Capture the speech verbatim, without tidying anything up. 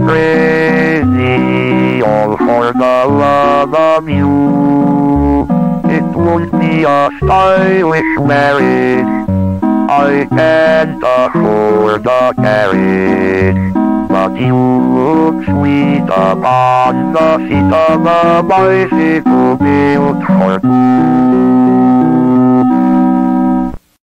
crazy, all for the love of you. It won't be a stylish marriage, I can't afford a carriage, but you look sweet upon the seat of a bicycle built for two.